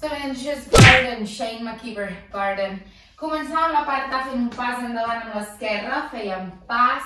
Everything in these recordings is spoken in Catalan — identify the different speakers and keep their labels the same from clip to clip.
Speaker 1: Just Garden, Shane McKeever, Garden. Començàvem la part A fent un pas endavant amb l'esquerra, fèiem pas,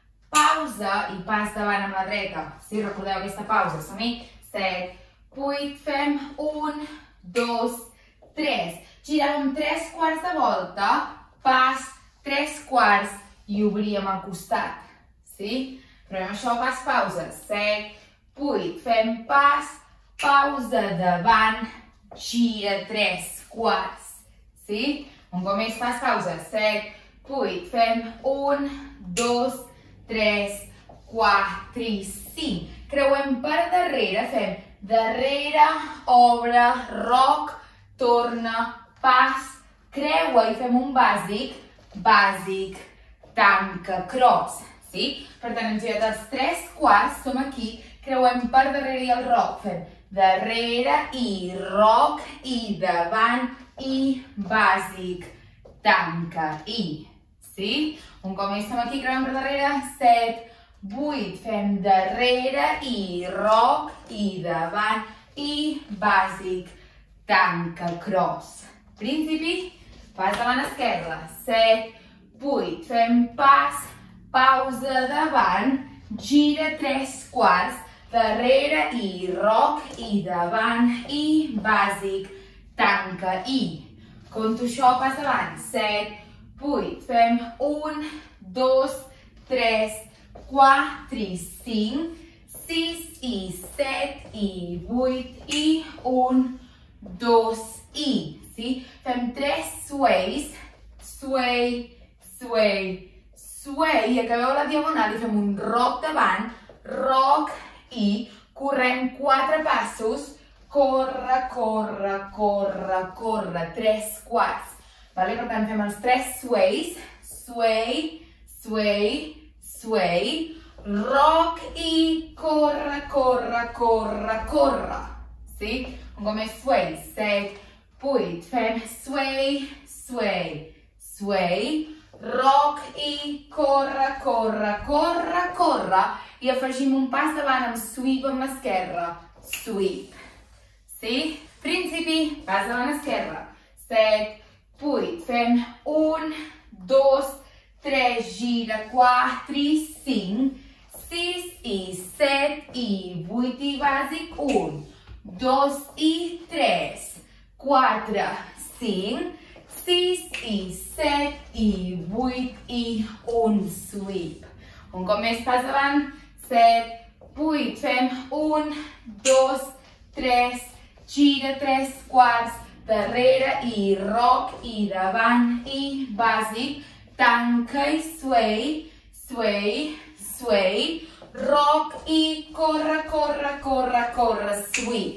Speaker 1: pausa i pas davant amb la dreta. Si recordeu aquesta pausa, som-hi? 7, 8, fem 1, 2, 3. Giràvem 3 quarts de volta, pas, 3 quarts i obríem al costat. Sí? Provem això, pas, pausa. 7, 8, fem pas, pausa davant, gira 3 quarts. Sí? Un cop més, pas, pausa. 7, 8, fem 1, 2, 3, 4 i 5. Creuem per darrere, fem darrere, obre, roc, torna, pas, creua i fem un bàsic, bàsic, tanca, cross. Sí? Per tant, hem girat els 3 quarts, som aquí, creuem per darrere i el roc, fem darrere i roc i davant i bàsic, tanca i. Sí? Un cop més, som aquí, creuem per darrere, 7, 8, fem darrere i roc i davant i bàsic, tanca, cross. Principi, pas davant esquerra, 7, 8, fem pas, pausa davant, gira 3 quarts, darrere i roc i davant i bàsic, tanca i. Conto això, pas davant, 7, 8, fem 1, 2, 3, 4 i 5, 6 i 7 i 8 i 1, 2 i. Sí? Fem 3 sways, sway, sway, sway, i acabeu la diagonal i fem un roc davant, roc i correm 4 passos, corre, corre, corre, corre, 3 quarts. Per tant, fem els 3 sways, sway, sway, sway, roc i corre, corre, corre, corre. Sí? Un cop més, sway, 7, 8, fem sway, sway, sway, roc i corre, corre, corre, corre, i afegim un pas davant amb sweep amb l'esquerra, sweep. Sí? Principi, pas davant esquerra, 7, 8, fem 1, 2, 3, gira, 4 i 5, 6 i 7 i 8 i bàsic, 1, 2 i 3, 4, 5, 6 i 7 i 8 i 1, sweep. Un cop més, pas davant, 7, 8, fem 1, 2, 3, gira 3 quarts, darrere i roc i davant i bàsic, tanca i sway, sway, sway, roc i corre, corre, corre, corre, sweep.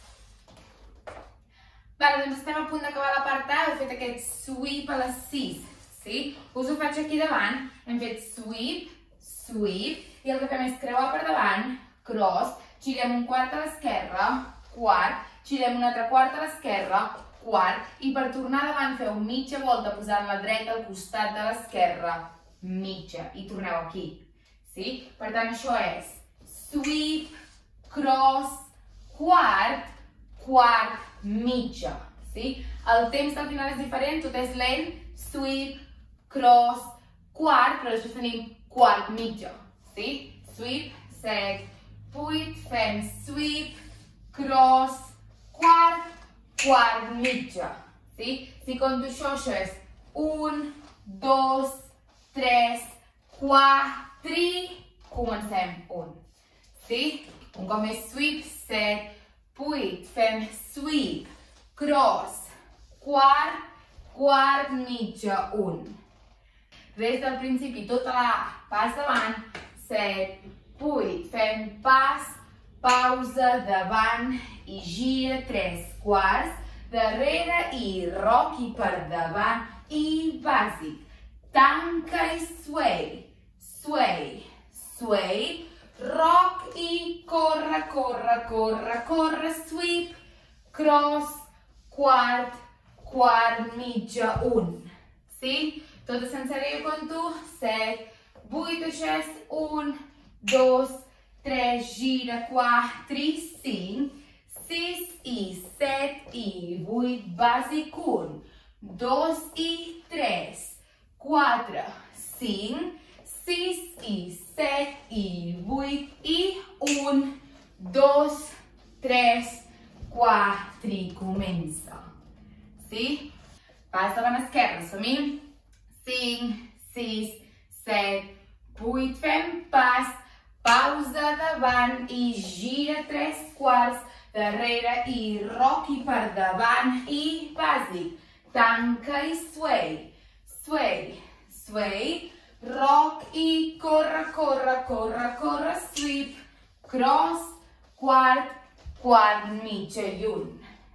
Speaker 1: Vale, doncs estem a punt d'acabar la part A, heu fet aquest sweep a les 6, sí? Us ho faig aquí davant, hem fet sweep, sweep, i el que fem és creuar per davant, cross, girem un quart a l'esquerra, quart, girem un altre quart a l'esquerra, quart, i per tornar davant feu mitja volta posant la dreta al costat de l'esquerra, mitja, i torneu aquí, sí? Per tant, això és sweep, cross, quart, quart, mitja, sí? El temps al final és diferent, tot és lent, sweep, cross, quart, però després tenim quart, mitja, sí? Sweep, 7, 8, fem sweep, cross, quart, quart, mitja, sí? Si conto això, això és 1, 2, 3, 4 i comencem 1, sí? Un cop més sweep, 7, 8, fem sweep, cross, quart, quart, mitja, 1. Des del principi, tota la A, pas davant, 7, 8, fem pas, pausa, davant i gira 3 quarts, darrere i roc i per davant i bàsic, tanca i sway, sway, sway, roc i corre, corre, corre, corre, sweep, cross, quart, quart, mitja, 1. Sí? Tot sencera jo conto, 7, 8, això és 1, 2, 3, gira, 4 i 5, 6 i 7 i 8, bàsic 1, 2 i 3, 4, 5, 6 i 7 i 8 i 1, 2, 3, 4 i comença. Sí? Pas davant esquerre, som-hi? 5, 6, 7, 8, fem pas, pausa davant i gira 3 quarts, darrere i rock i per davant i bàsic. Tanca i sway, sway, sway, rock i corre, corre, corre, corre, sweep, cross, quart, quart, mitja i un.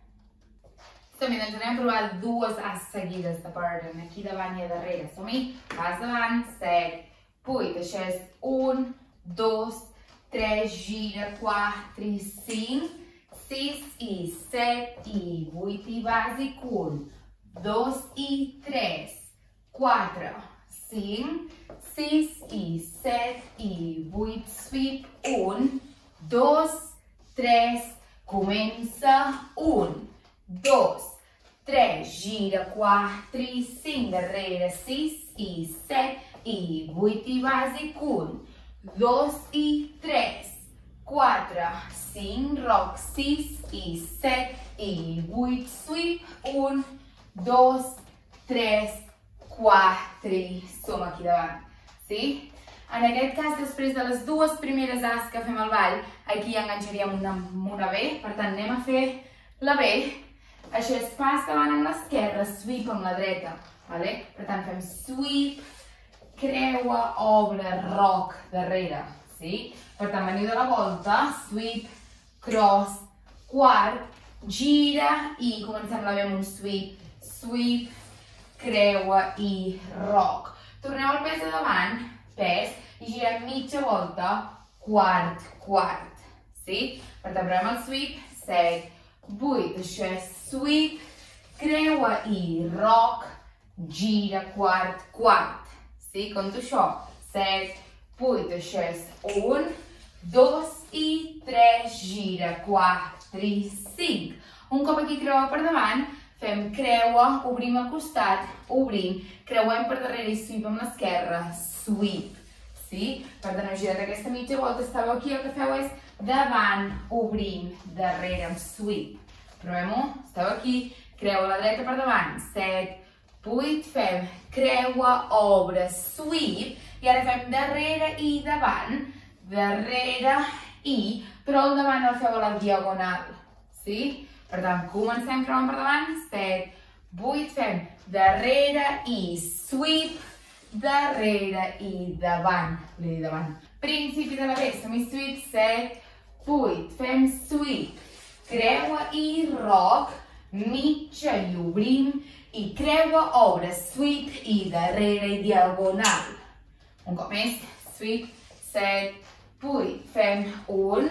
Speaker 1: Som-hi, doncs anem a provar dues seguides de pardon, aquí davant i a darrere. Som-hi, pas davant, 7, 8, això és 1, 2, 3, gira, 4 i 5, 6 i 7 i 8 i bàsic 1, 2 i 3, 4, 5, 6 i 7 i 8, sweep, 1, 2, 3, comença, 1, 2, 3, gira, 4 i 5, darrere 6 i 7 i 8 i bàsic 1, 2 i 3, 4, 5, rock, 6 i 7 i 8, sweep, 1, 2, 3, 4 i som aquí davant, sí? En aquest cas, després de les dues primeres As que fem al ball, aquí enganxaríem una B, per tant anem a fer la B. Això és pas davant amb l'esquerra, sweep amb la dreta, vale? Per tant fem sweep, creua, obre, rock, darrere, sí? Per tant, veniu de la volta, sweep, cross, quart, gira i comencem la B amb un sweep, sweep, creua i rock. Torneu al pes de davant, pes, i girem mitja volta, quart, quart, sí? Per tant, provem el sweep, 7, 8, això és sweep, creua i rock, gira, quart, quart. Sí, conto això. 7, 8, això és 1, 2 i 3, gira, 4 i 5. Un cop aquí creua per davant, fem creua, obrim al costat, obrim, creuem per darrere i sweep amb l'esquerra, sweep. Sí? Per tant, heu girat aquesta mitja volta, estàveu aquí, el que feu és davant, obrim, darrere amb sweep. Provem-ho, esteu aquí, creua la dreta per davant, 7, 8, fem creua, obre, sweep, i ara fem darrere i davant, darrere i, però el davant el feu a la diagonal, sí? Per tant, comencem creuant per davant, 7, 8, fem darrere i sweep, darrere i davant, li dic davant. Principi de la B, som-hi sweep, 7, 8, fem sweep, creua i rock, mitja i obrim, i creua, obre, sweep i darrere i diagonal. Un cop més, sweep, 7, 8, fem 1,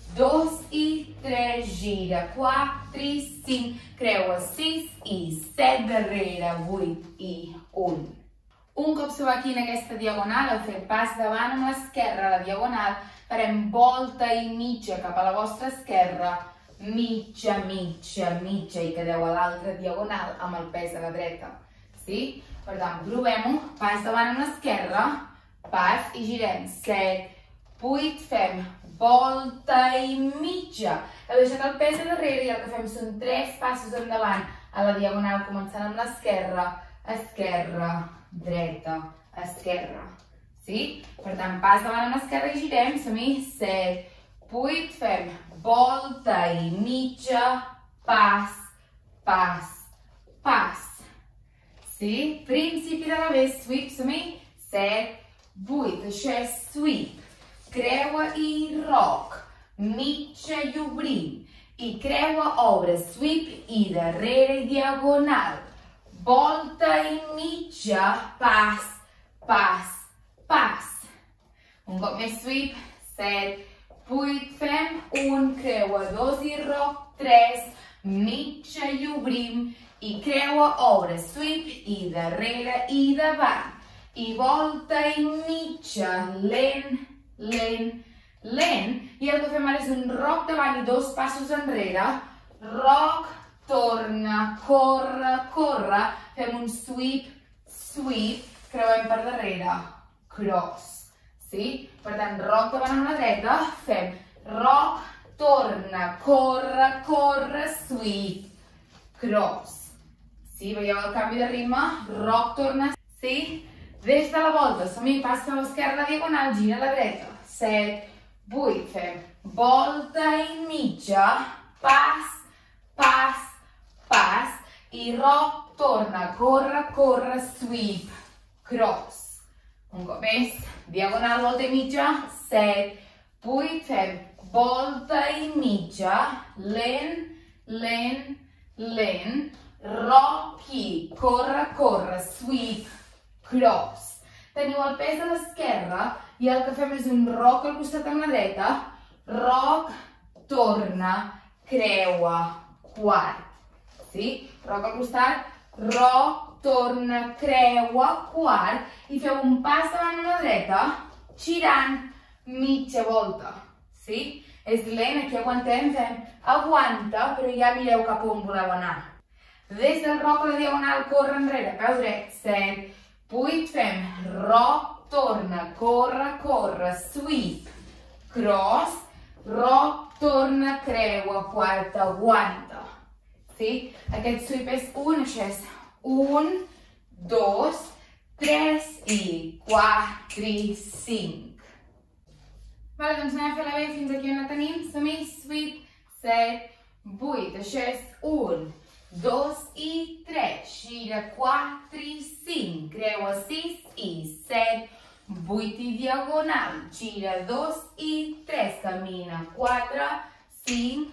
Speaker 1: 2 i 3, gira, 4 i 5, creua 6 i 7, darrere 8 i 1. Un cop sou aquí en aquesta diagonal, heu fet pas davant amb l'esquerra a la diagonal, farem volta i mitja cap a la vostra esquerra, mitja, mitja, mitja, i quedeu a l'altra diagonal amb el pes a la dreta. Sí? Per tant, provem-ho, pas davant amb l'esquerra, pas i girem, 7, 8, fem volta i mitja. Heu deixat el pes a darrere i el que fem són 3 passos endavant a la diagonal, començant amb l'esquerra, esquerra, dreta, esquerra. Sí? Per tant, pas davant amb l'esquerra i girem, som-hi, 7, 8, fem volta i mitja, pas, pas, pas. Sí? Principi de la B, sweep, som-hi, 7, 8, això és sweep, creua i rock, mitja i obrim, i creua, obre, sweep i darrere i diagonal, volta i mitja, pas, pas, pas. Un cop més sweep, 7, 8, fem 1, creua, 2 i rock, 3, mitja i obrim, i creua, obre, sweep i darrere i davant, i volta i mitja, lent, lent, lent, i el que fem ara és un rock davant i 2 passos enrere, rock, torn torna, corre, corre, fem un sweep, sweep, creuem per darrere, cross, sí? Per tant, roc davant amb la dreta, fem roc, torna, corre, corre, sweep, cross. Sí, veieu el canvi de ritme? Roc, torna, sí? Des de la volta, som-hi, pas a l'esquerra, diagonal, gira a la dreta. 7, 8, fem volta i mitja, pas, pas, pas, i roc, torna, corre, corre, sweep, cross. Un cop més, diagonal, volta i mitja, 7, 8, fem volta i mitja, lent, lent, lent, roc i corre, corre, sweep, cross. Teniu el pes a l'esquerra i el que fem és un roc al costat amb la dreta, roc, torna, creua, quart. Sí? Roc al costat, roc, torna, creua, quart i feu un pas davant amb la dreta, girant mitja volta. Sí? És lent, aquí aguantem, fem aguanta, però ja mireu cap on voleu anar. Des del roc a la diagonal, corre enrere, peu dret, 7, 8, fem roc, torna, corre, corre, sweep, cross, roc, torna, creua, quarta, aguanta. Sí? Aquest sweep és un, això és 1, 2, 3 i 4 i 5. Vale, doncs anem a fer la B fins aquí on la tenim. Som-hi, sweep, 7, 8, això és 1, 2 i 3, gira 4 i 5, creua 6 i 7, 8 i diagonal, gira 2 i 3, camina 4, 5,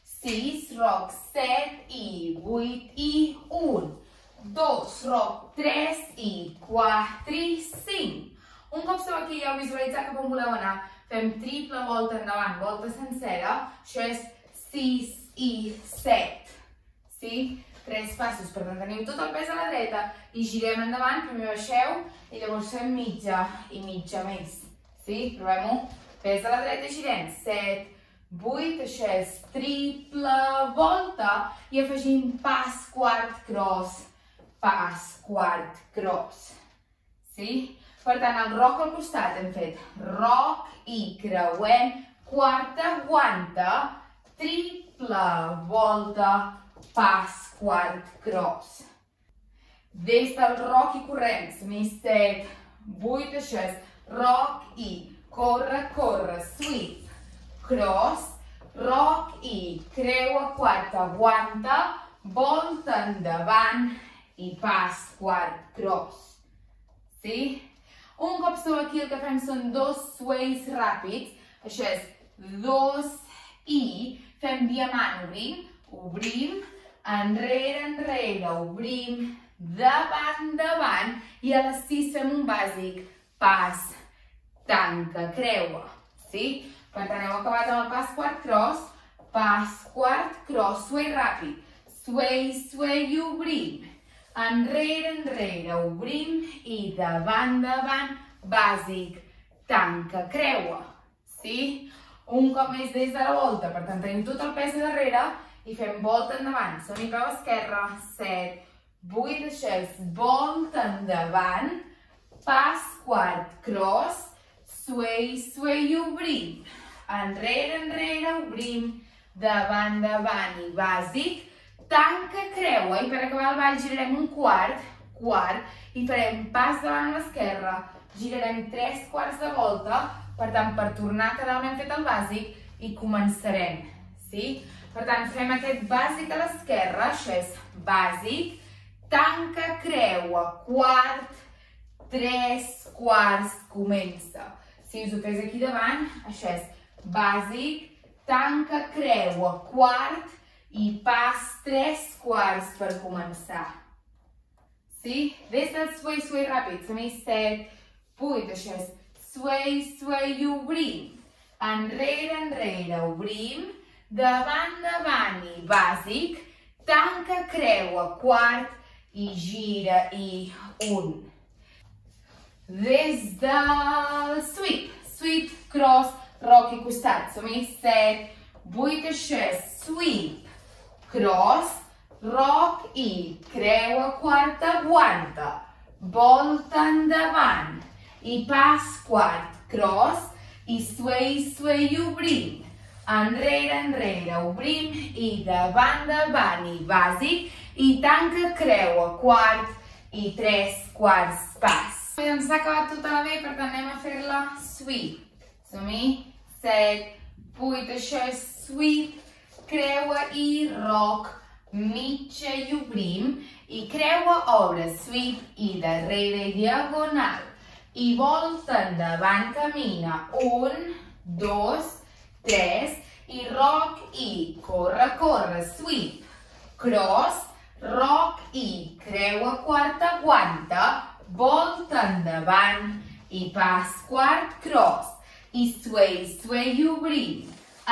Speaker 1: 6, roc 7 i 8 i 1, 2, roc 3 i 4 i 5. Un cop som aquí ja heu visualitzat cap on voleu anar, fem triple volta endavant, volta sencera, això és 6 i 7. Sí? 3 passos, per tant teniu tot el pes a la dreta i girem endavant, primer baixeu i llavors fem mitja i mitja més. Sí? Provem-ho. Pes a la dreta i girem. 7, 8, això és triple volta i afegim pas, quart, cross, pas, quart, cross. Sí? Per tant, el roc al costat hem fet roc i creuem, quarta, aguanta, triple volta, pas, quart, cross. Des del roc i correm, som-hi 7, 8, això és roc i corre, corre, sweep, cross, roc i creua, quarta, aguanta, volta endavant i pas, quart, cross. Sí? Un cop som aquí el que fem són 2 sways ràpids, això és 2 i fem diamant, obrim, obrim, enrere, enrere, obrim, davant, davant i a les 6 fem un bàsic, pas, tanca, creua. Sí? Per tant, heu acabat amb el pas, quart, cross, pas, quart, cross, sway ràpid, sway, sway i obrim, enrere, enrere, obrim i davant, davant, bàsic, tanca, creua. Sí? Un cop més des de la volta, per tant, tenim tot el pes a darrere i fem volta endavant. Som-hi peu esquerra, 7, 8, això és volta endavant, pas, quart, cross, sway, sway i obrim, enrere, enrere, obrim, davant, davant i bàsic, tanca, creua i per acabar el ball girarem un quart, quart i farem pas davant a l'esquerra, girarem 3 quarts de volta, per tant, per tornar a quedar on hem fet el bàsic i començarem. Sí? Per tant, fem aquest bàsic a l'esquerra, això és bàsic, tanca, creua, quart, 3 quarts, comença. Si us ho fes aquí davant, això és bàsic, tanca, creua, quart i pas 3 quarts per començar. Sí? Des del sway, sway ràpid, som-hi 7, 8, això és sway, sway i obrim, enrere, enrere, obrim, davant, davant i bàsic, tanca, creua, quart i gira i 1. Des del sweep, sweep, cross, roc i costat, som-hi 7, 8, això és sweep, cross, roc i, creua quarta, aguanta, volta endavant, i pas quart, cross, i sway, obrim, enrere, obrim, i davant, i bàsic, i tanca, creua, quart, i 3 quarts pas. Doncs s'ha acabat tota la B, per tant anem a fer-la sweep. Som-hi, 7, 8, això és sweep, creua i roc, mitja i obrim, i creua, obre, sweep, i darrere i diagonal, i volta endavant, camina, 1, 2, 3, i roc i, corre, sweep, cross, roc i, creua quarta, aguanta, volta endavant, i pas quart, cross, i sway, obrim,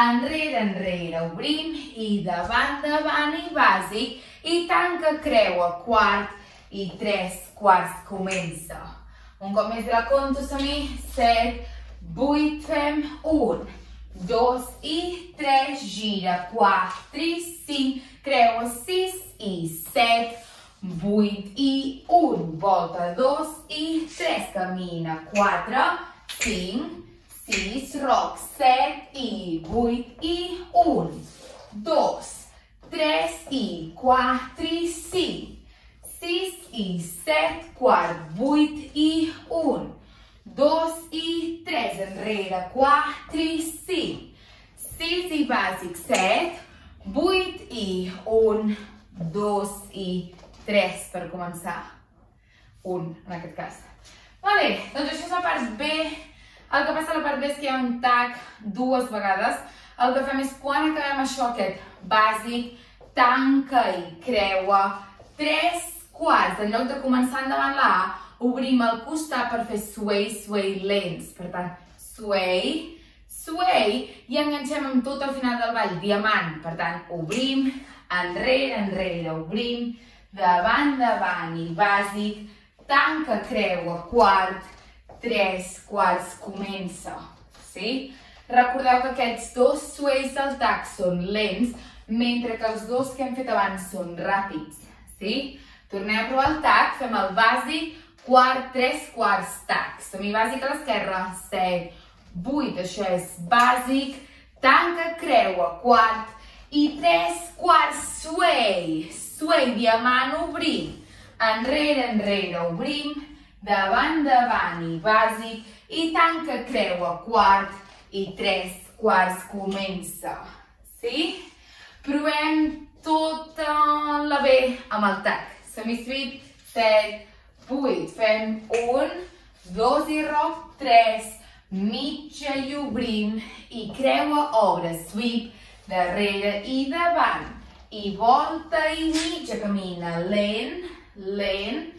Speaker 1: enrere, obrim, i davant, i bàsic, i tanca, creua, quart, i 3 quarts, comença. Un cop més la conto, som-hi, 7, 8, fem 1, 2 i 3, gira, 4 i 5, creua 6 i 7, 8 i 1, volta 2 i 3, camina 4, 5, 6, roc, 7 i 8 i 1, 2, 3 i 4 i 5, 6 i 7, quart, 8 i 1, 2 i 3, enrere, 4 i 5, 6 i bàsic, 7, 8 i 1, 2 i 3 per començar. 1, en aquest cas. Vale, doncs això és la part B. El que passa a la part B és que hi ha un tag 2 vegades. El que fem és quan acabem això, aquest bàsic, tanca i creua, 3 quarts, en lloc de començar endavant la A, obrim al costat per fer sway lents. Per tant, sway, i enganxem amb tot al final del ball, diamant. Per tant, obrim, enrere, obrim, davant, i bàsic, tanca, creua, quart, 3 quarts, comença. Sí? Recordeu que aquests dos sways del tag són lents, mentre que els dos que hem fet abans són ràpids. Sí? Tornem a provar el tag, fem el bàsic, quart, 3 quarts, tag. Som-hi bàsic a l'esquerra, 7, 8, això és bàsic, tanca, creua, quart, i 3 quarts, sway, diamant, obrim, enrere, obrim, davant, i bàsic, i tanca, creua, quart, i 3 quarts, comença. Sí? Provem tota la B amb el tag. Som-hi sweep, 7, 8, fem 1, 2 i roc, 3, mitja i obrim, i creua, obre, sweep, darrere i davant, i volta i mitja, camina, lent,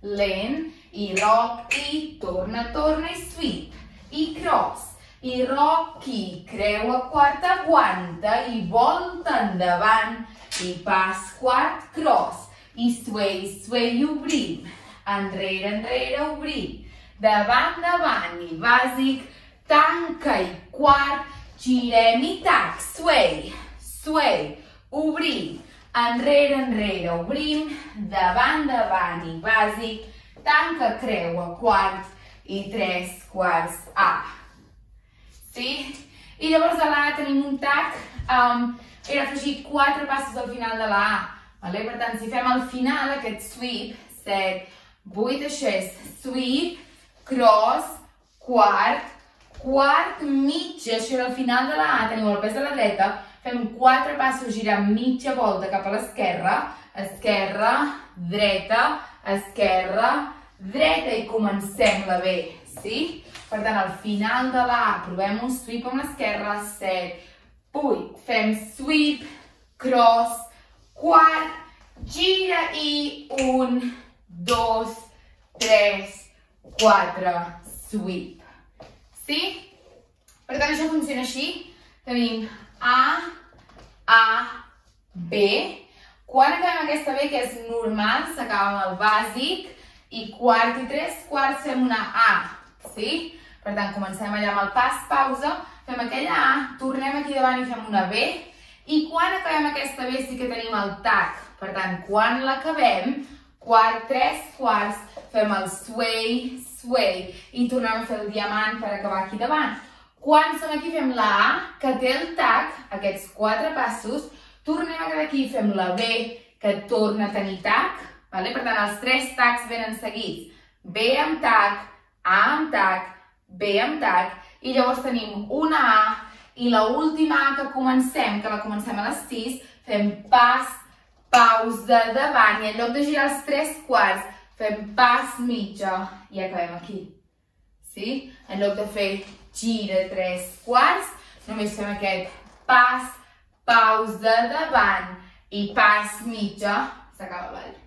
Speaker 1: i roc i torna, i sweep, i cross, i roc i creua quarta, aguanta, i volta endavant, i pas quart, cross, i sway, obrim, enrere, obrim, davant, i bàsic, tanca i quart, girem i tag, sway, obrim, enrere, obrim, davant, i bàsic, tanca, creua, quart, i 3 quarts, A. Sí? I llavors a la A tenim un tag, era afegir 4 passos al final de la A. Per tant, si fem al final aquest sweep, 7, 8, això és sweep, cross, quart, mitja, això era al final de la A, tenim el pes de la dreta, fem 4 passos girant mitja volta cap a l'esquerra, esquerra, dreta, i comencem la B, sí? Per tant, al final de la A provem un sweep amb l'esquerra, 7, 8, fem sweep, cross, quart, gira i 1, 2, 3, 4, sweep. Sí? Per tant, això funciona així. Tenim A, B. Quan acabem aquesta B, que és normal, s'acaba amb el bàsic, i quart i 3 quarts fem una A. Sí? Per tant, comencem allà amb el pas, pausa, fem aquella A, tornem aquí davant i fem una B, I quan acabem aquesta B sí que tenim el tac. Per tant, quan l'acabem, quart, 3 quarts, fem el sway, sway, i tornem a fer el diamant per acabar aquí davant. Quan som aquí fem la A, que té el tac, aquests 4 passos, tornem a quedar aquí i fem la B, que torna a tenir tac. Per tant, els 3 tacs venen seguits. B amb tac, A amb tac, B amb tac, i llavors tenim una A, i l'última A que comencem, que la comencem a les 6, fem pas, pausa davant, i en lloc de girar els 3 quarts, fem pas mitja i acabem aquí. Sí? En lloc de fer gira 3 quarts, només fem aquest pas, pausa davant i pas mitja, s'acaba el ball.